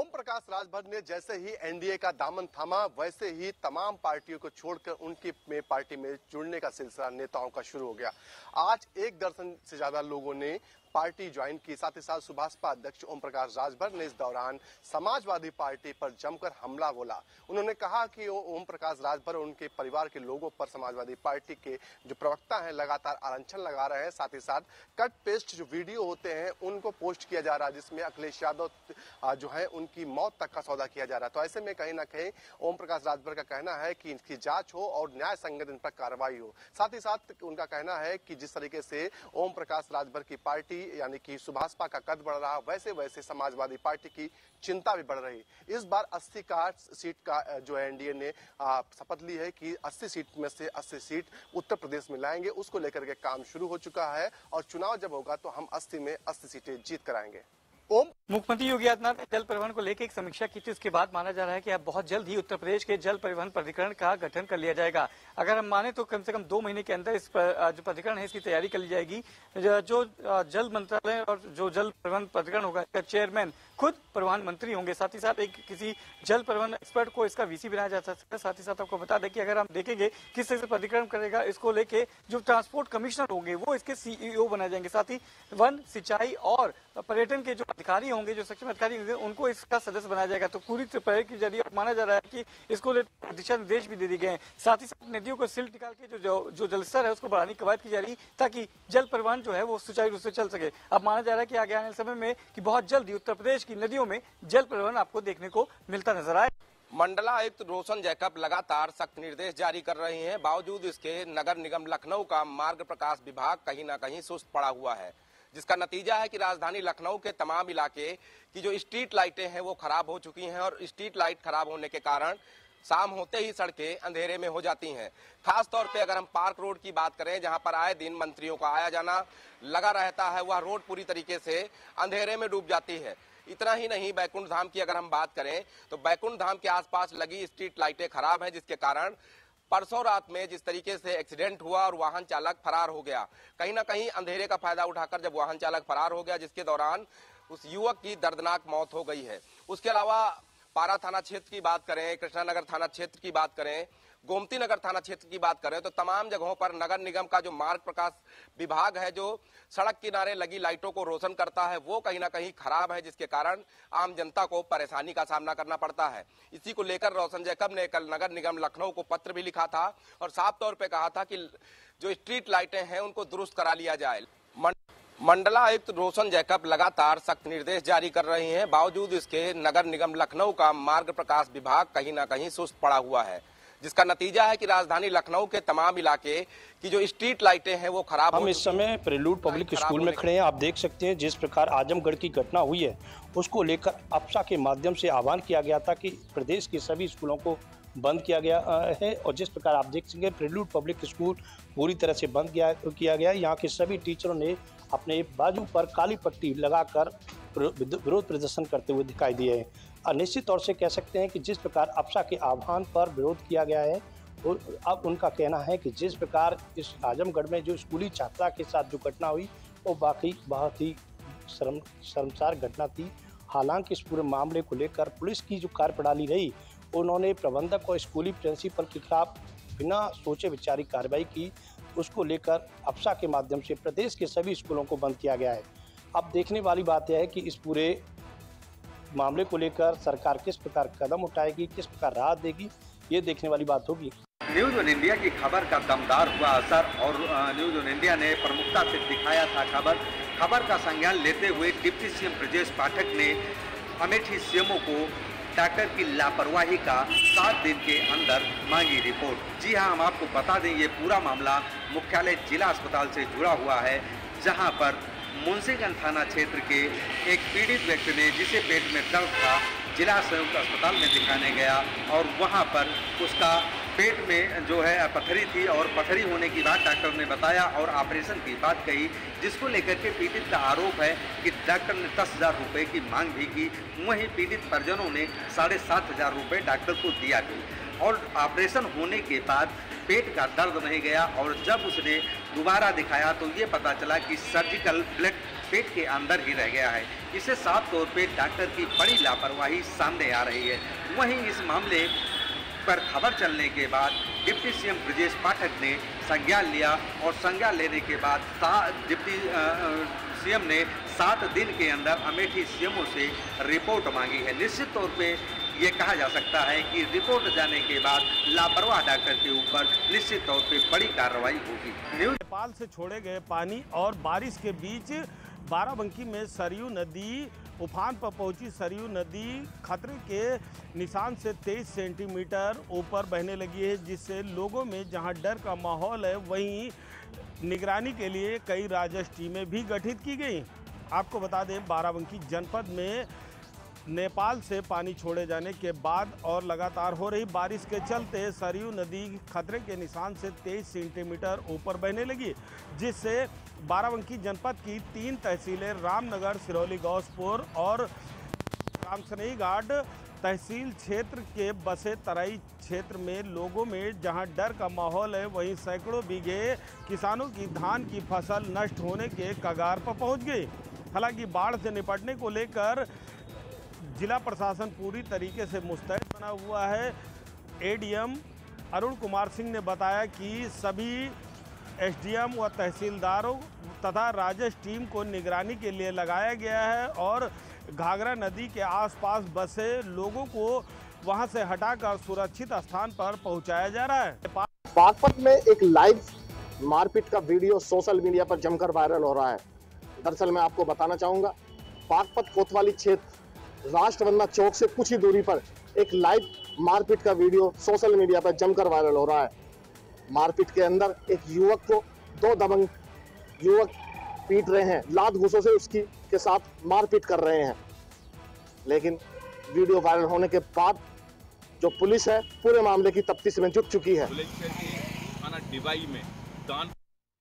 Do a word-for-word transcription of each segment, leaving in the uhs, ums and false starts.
ओम प्रकाश राजभर ने जैसे ही एनडीए का दामन थामा, वैसे ही तमाम पार्टियों को छोड़कर उनकी में पार्टी में जुड़ने का सिलसिला नेताओं का शुरू हो गया। आज एक दर्जन से ज्यादा लोगों ने पार्टी ज्वाइन की। साथ ही साथ सुभाषपा अध्यक्ष ओम प्रकाश राजभर ने इस दौरान समाजवादी पार्टी पर जमकर हमला बोला। उन्होंने कहा कि ओम प्रकाश राजभर और उनके परिवार के लोगों पर समाजवादी पार्टी के जो प्रवक्ता हैं लगातार आरक्षण लगा रहे हैं। साथ ही साथ कट पेस्ट जो वीडियो होते हैं उनको पोस्ट किया जा रहा है, जिसमें अखिलेश यादव जो है उनकी मौत तक का सौदा किया जा रहा है। तो ऐसे में कहीं ना कहीं ओम प्रकाश राजभर का कहना है कि इनकी जांच हो और न्याय संगत इन पर कार्रवाई हो। साथ ही साथ उनका कहना है कि जिस तरीके से ओम प्रकाश राजभर की पार्टी यानी कि सुभाषपा का कद बढ़ रहा, वैसे वैसे समाजवादी पार्टी की चिंता भी बढ़ रही। इस बार अस्सी का सीट का जो एनडीए ने शपथ ली है कि अस्सी सीट में से अस्सी सीट उत्तर प्रदेश में लाएंगे। उसको लेकर के काम शुरू हो चुका है और चुनाव जब होगा तो हम अस्सी में अस्सी सीटें जीत कराएंगे। ओम मुख्यमंत्री योगी आदित्यनाथ ने जल परिवहन को लेकर एक समीक्षा की थी। उसके बाद माना जा रहा है कि अब बहुत जल्द ही उत्तर प्रदेश के जल परिवहन प्राधिकरण का गठन कर लिया जाएगा। अगर हम माने तो कम से कम दो महीने के अंदर इस जो प्राधिकरण है इसकी तैयारी कर ली जाएगी। जो जल मंत्रालय और जो जल परिवहन प्राधिकरण होगा इसका चेयरमैन खुद परिवहन मंत्री होंगे। साथ ही साथ एक किसी जल परिवहन एक्सपर्ट को इसका वीसी बनाया जा सकता है। साथ ही साथ आपको बता दें कि अगर हम देखेंगे किस तरह से प्राधिकरण करेगा, इसको लेके जो ट्रांसपोर्ट कमिश्नर होंगे वो इसके सीईओ बनाए जाएंगे। साथ ही वन, सिंचाई और पर्यटन के जो अधिकारी होंगे, जो सक्षम अधिकारी होंगे, उनको इसका सदस्य बनाया जाएगा। तो पूरी तरह के जरिए माना जा रहा है कि इसको दिशा निर्देश भी दे दिए गए हैं। साथ ही साथ नदियों को सिल्ट निकाल के जो जो जलस्तर है उसको बढ़ाने की कवायद की जा रही ताकि जल परिवहन जो है वो सुचारू रूप से चल सके। अब माना जा रहा है कि आगे आने वाले समय में कि बहुत जल्द ही उत्तर प्रदेश की नदियों में जल परिवहन आपको देखने को मिलता नजर आए। मंडलायुक्त रोशन जैकब लगातार सख्त निर्देश जारी कर रहे हैं। बावजूद इसके नगर निगम लखनऊ का मार्ग प्रकाश विभाग कहीं ना कहीं सुस्त पड़ा हुआ है, जिसका नतीजा है कि राजधानी लखनऊ के तमाम इलाके की जो स्ट्रीट लाइटें हैं वो खराब हो चुकी हैं और स्ट्रीट लाइट खराब होने के कारण शाम होते ही सड़कें अंधेरे में हो जाती हैं। खास तौर पे अगर हम पार्क रोड की बात करें, जहां पर आए दिन मंत्रियों का आया जाना लगा रहता है, वह रोड पूरी तरीके से अंधेरे में डूब जाती है। इतना ही नहीं, बैकुंठ धाम की अगर हम बात करें तो बैकुंठ धाम के आसपास लगी स्ट्रीट लाइटें खराब हैं, जिसके कारण परसों रात में जिस तरीके से एक्सीडेंट हुआ और वाहन चालक फरार हो गया, कहीं ना कहीं अंधेरे का फायदा उठाकर जब वाहन चालक फरार हो गया, जिसके दौरान उस युवक की दर्दनाक मौत हो गई है। उसके अलावा पारा थाना क्षेत्र की बात करें, कृष्णानगर थाना क्षेत्र की बात करें, गोमती नगर थाना क्षेत्र की बात करें, तो तमाम जगहों पर नगर निगम का जो मार्ग प्रकाश विभाग है, जो सड़क किनारे लगी लाइटों को रोशन करता है, वो कहीं ना कहीं खराब है, जिसके कारण आम जनता को परेशानी का सामना करना पड़ता है। इसी को लेकर रोशन जैकब ने कल नगर निगम लखनऊ को पत्र भी लिखा था और साफ तौर पर कहा था कि जो स्ट्रीट लाइटें हैं उनको दुरुस्त करा लिया जाए। मंडलायुक्त रोशन जैकब लगातार सख्त निर्देश जारी कर रहे हैं। बावजूद इसके नगर निगम लखनऊ का मार्ग प्रकाश विभाग कहीं ना कहीं सुस्त पड़ा हुआ है, जिसका नतीजा है कि राजधानी लखनऊ के तमाम इलाके की जो स्ट्रीट लाइटें हैं वो खराब। हम इस समय प्रेलूड पब्लिक स्कूल में खड़े हैं। आप देख सकते हैं जिस प्रकार आजमगढ़ की घटना हुई है उसको लेकर अप्सा के माध्यम से आह्वान किया गया था कि प्रदेश के सभी स्कूलों को बंद किया गया है और जिस प्रकार आप देख सकेंगे प्रेलूड पब्लिक स्कूल पूरी तरह से बंद किया किया गया। यहाँ के सभी टीचरों ने अपने बाजू पर काली पट्टी लगाकर विरोध प्रदर्शन करते हुए दिखाई दिए हैं। और निश्चित तौर से कह सकते हैं कि जिस प्रकार अप्सा के आह्वान पर विरोध किया गया है और अब उनका कहना है कि जिस प्रकार इस आजमगढ़ में जो स्कूली छात्रा के साथ जो घटना हुई वो बाकी बहुत ही शर्म शर्मसार घटना थी। हालांकि इस पूरे मामले को लेकर पुलिस की जो कार्यप्रणाली रही, उन्होंने प्रबंधक और स्कूली प्रिंसिपल के खिलाफ बिना सोचे विचारी कार्रवाई की। उसको लेकर अप्सा के माध्यम से प्रदेश के सभी स्कूलों को बंद किया गया है। अब देखने वाली बात यह है कि इस पूरे मामले को लेकर सरकार किस प्रकार कदम उठाएगी, किस प्रकार राहत देगी, ये देखने वाली बात होगी। न्यूज ऑन इंडिया की खबर का दमदार हुआ असर और न्यूज ऑन इंडिया ने प्रमुखता से दिखाया था खबर। खबर का संज्ञान लेते हुए डिप्टी सीएम ब्रजेश पाठक ने अमेठी सीएमओ को डॉक्टर की लापरवाही का सात दिन के अंदर मांगी रिपोर्ट। जी हां, हम आपको बता दें ये पूरा मामला मुख्यालय जिला अस्पताल से जुड़ा हुआ है, जहां पर मुंशीगंज थाना क्षेत्र के एक पीड़ित व्यक्ति ने, जिसे पेट में दर्द था, जिला संयुक्त अस्पताल में दिखाने गया और वहां पर उसका पेट में जो है पथरी थी और पथरी होने की बात डॉक्टर ने बताया और ऑपरेशन की बात कही, जिसको लेकर के पीड़ित का आरोप है कि डॉक्टर ने दस हजार रुपये की मांग भी की। वहीं पीड़ित परिजनों ने साढ़े सात हजार रुपये डॉक्टर को दिया भी और ऑपरेशन होने के बाद पेट का दर्द नहीं गया और जब उसने दोबारा दिखाया तो ये पता चला कि सर्जिकल ब्लड पेट के अंदर ही रह गया है। इससे साफ तौर पे डॉक्टर की बड़ी लापरवाही सामने आ रही है। वहीं इस मामले पर खबर चलने के बाद डिप्टी सीएम ब्रजेश पाठक ने संज्ञान लिया और संज्ञान लेने के बाद डिप्टी सीएम ने सात दिन के अंदर अमेठी सीएमओ से रिपोर्ट मांगी है। निश्चित तौर पे ये कहा जा सकता है कि रिपोर्ट जाने के बाद लापरवाह डॉक्टर के ऊपर निश्चित तौर पे बड़ी कार्रवाई होगी। नेपाल से छोड़े गए पानी और बारिश के बीच बाराबंकी में सरयू नदी उफान पर पहुंची। सरयू नदी खतरे के निशान से तेईस सेंटीमीटर ऊपर बहने लगी है, जिससे लोगों में जहां डर का माहौल है, वहीं निगरानी के लिए कई राजस्व टीमें भी गठित की गई। आपको बता दें, बाराबंकी जनपद में नेपाल से पानी छोड़े जाने के बाद और लगातार हो रही बारिश के चलते सरयू नदी खतरे के निशान से तेईस सेंटीमीटर ऊपर बहने लगी, जिससे बाराबंकी जनपद की तीन तहसीलें रामनगर, सिरौली, गौसपुर और रामसनई घाट तहसील क्षेत्र के बसे तराई क्षेत्र में लोगों में जहां डर का माहौल है, वहीं सैकड़ों बीघे किसानों की धान की फसल नष्ट होने के कगार पर पहुंच गई। हालांकि बाढ़ से निपटने को लेकर जिला प्रशासन पूरी तरीके से मुस्तैद बना हुआ है। एडीएम अरुण कुमार सिंह ने बताया कि सभी एसडीएम व तहसीलदारों तथा राजस्व टीम को निगरानी के लिए लगाया गया है और घाघरा नदी के आसपास बसे लोगों को वहां से हटाकर सुरक्षित स्थान पर पहुंचाया जा रहा है। बागपत में एक लाइव मारपीट का वीडियो सोशल मीडिया पर जमकर वायरल हो रहा है। दरअसल मैं आपको बताना चाहूंगा, बागपत कोतवाली क्षेत्र राष्ट्रवंदना चौक से कुछ ही दूरी पर एक लाइव मारपीट का वीडियो सोशल मीडिया पर जमकर वायरल हो रहा है। मारपीट के अंदर एक युवक को दो दबंग युवक पीट रहे हैं, लात घूंसों से उसकी के साथ मारपीट कर रहे हैं। लेकिन वीडियो वायरल होने के बाद जो पुलिस है पूरे मामले की तफ्तीश में जुट चुकी है। थाना डिवाई में दान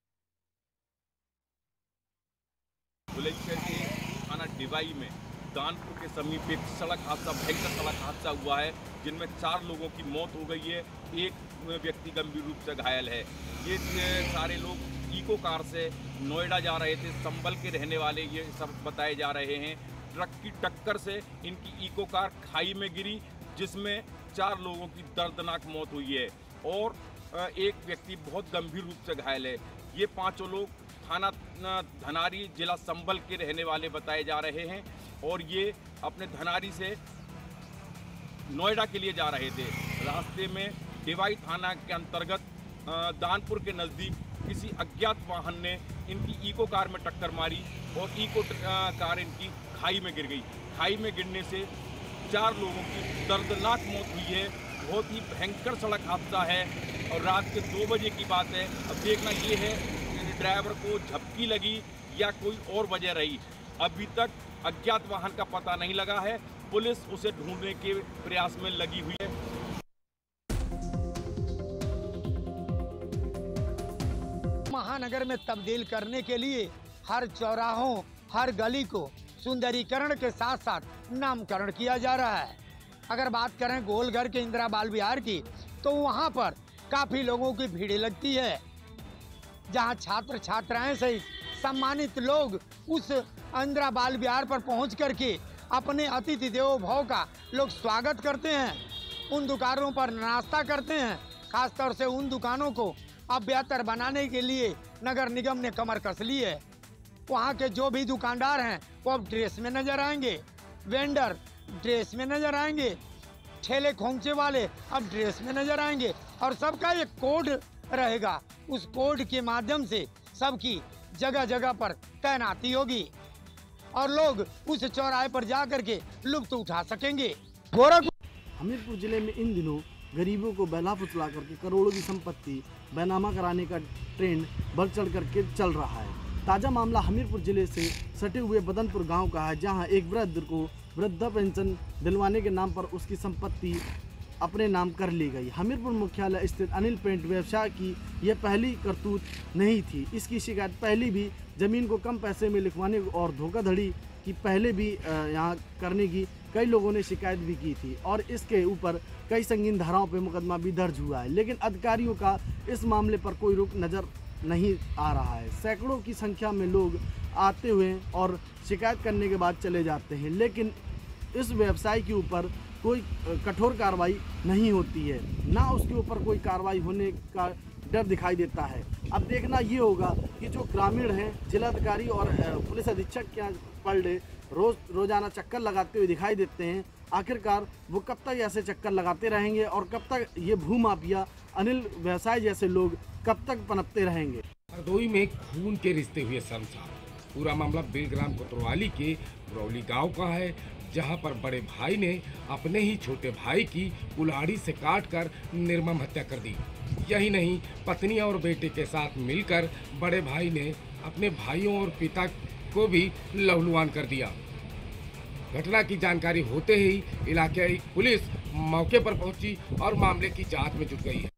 थाना डिवाई में दानपुर के समीप एक सड़क हादसा भयंकर सड़क हादसा हुआ है, जिनमें चार लोगों की मौत हो गई है, एक व्यक्ति गंभीर रूप से घायल है। ये सारे लोग इको कार से नोएडा जा रहे थे, संभल के रहने वाले ये सब बताए जा रहे हैं। ट्रक की टक्कर से इनकी इको कार खाई में गिरी, जिसमें चार लोगों की दर्दनाक मौत हुई है और एक व्यक्ति बहुत गंभीर रूप से घायल है। ये पांचों लोग थाना धनारी जिला संभल के रहने वाले बताए जा रहे हैं और ये अपने धनारी से नोएडा के लिए जा रहे थे। रास्ते में डिवाई थाना के अंतर्गत दानपुर के नज़दीक किसी अज्ञात वाहन ने इनकी इको कार में टक्कर मारी और इको कार इनकी खाई में गिर गई। खाई में गिरने से चार लोगों की दर्दनाक मौत हुई है। बहुत ही भयंकर सड़क हादसा है और रात के दो बजे की बात है। अब देखना ये है कि ड्राइवर को झपकी लगी या कोई और वजह रही। अभी तक अज्ञात वाहन का पता नहीं लगा है, पुलिस उसे ढूंढने के प्रयास में लगी हुई है। महानगर में तब्दील करने के लिए हर चौराहों, हर गली को सुंदरीकरण के साथ साथ नामकरण किया जा रहा है। अगर बात करें गोलघर के इंदिरा बाल विहार की, तो वहां पर काफी लोगों की भीड़ लगती है, जहां छात्र छात्राएं सहित सम्मानित लोग उस इंदिरा बाल विहार पर पहुंच करके अपने अतिथि देवो भव का लोग स्वागत करते हैं। उन दुकानों पर नाश्ता करते हैं। खासतौर से उन दुकानों को अब बेहतर बनाने के लिए नगर निगम ने कमर कस ली है। वहाँ के जो भी दुकानदार हैं वो अब ड्रेस में नजर आएंगे, वेंडर ड्रेस में नजर आएंगे, ठेले खोमचे वाले अब ड्रेस में नजर आएंगे और सबका एक कोड रहेगा। उस कोड के माध्यम से सबकी जगह जगह पर तैनाती होगी और लोग उस चौराहे पर जा करके लुत्फ उठा सकेंगे। गोरखपुर हमीरपुर जिले में इन दिनों गरीबों को बहला फुसला करके करोड़ों की संपत्ति बैनामा कराने का ट्रेंड बढ़ चढ़ करके चल रहा है। ताज़ा मामला हमीरपुर जिले से सटे हुए बदनपुर गांव का है, जहां एक वृद्ध को वृद्धा पेंशन दिलवाने के नाम पर उसकी संपत्ति अपने नाम कर ली गई। हमीरपुर मुख्यालय स्थित अनिल पेंट व्यवसाय की यह पहली करतूत नहीं थी। इसकी शिकायत पहले भी ज़मीन को कम पैसे में लिखवाने और धोखाधड़ी की पहले भी यहाँ करने की कई लोगों ने शिकायत भी की थी और इसके ऊपर कई संगीन धाराओं पर मुकदमा भी दर्ज हुआ है, लेकिन अधिकारियों का इस मामले पर कोई रुख नज़र नहीं आ रहा है। सैकड़ों की संख्या में लोग आते हुए और शिकायत करने के बाद चले जाते हैं, लेकिन इस व्यवसाय के ऊपर कोई कठोर कार्रवाई नहीं होती है, ना उसके ऊपर कोई कार्रवाई होने का डर दिखाई देता है। अब देखना ये होगा कि जो ग्रामीण हैं, जिलाधिकारी और पुलिस अधीक्षक के यहाँ पर डे रोज रोजाना चक्कर लगाते हुए दिखाई देते हैं, आखिरकार वो कब तक ऐसे चक्कर लगाते रहेंगे और कब तक ये भूमाफिया अनिल व्यवसाय जैसे लोग कब तक पनपते रहेंगे। हरदोई में खून के रिश्ते हुए शमशान। पूरा मामला बिलग्राम कोतवाली के बुरौली गांव का है, जहां पर बड़े भाई ने अपने ही छोटे भाई की कुल्हाड़ी से काटकर निर्मम हत्या कर दी। यही नहीं, पत्नी और बेटे के साथ मिलकर बड़े भाई ने अपने भाइयों और पिता को भी लहूलुहान कर दिया। घटना की जानकारी होते ही इलाकाई पुलिस मौके पर पहुंची और मामले की जांच में जुट गई है।